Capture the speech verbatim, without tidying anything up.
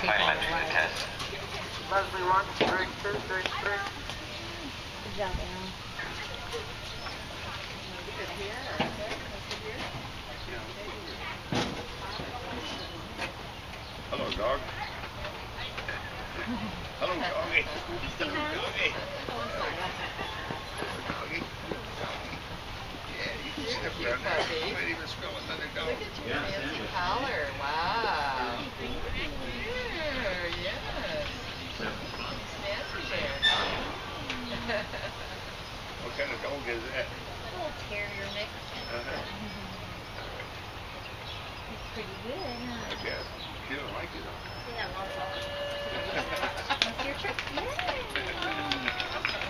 final entry to the test. Leslie one, three, two, three, three. Good job, Aaron. Hello, dog. Hello, doggy. Hello, doggy. Hello, doggy. Yeah, you can sniff around there. You might even smell another dog. Look at your fancy collar. Wow. Here, yes. Fancy there. What kind of dog is that? A little terrier mix. Uh-huh. He's pretty good, huh? I guess. She don't like it, though. Yeah, well, that's your trick. Yeah.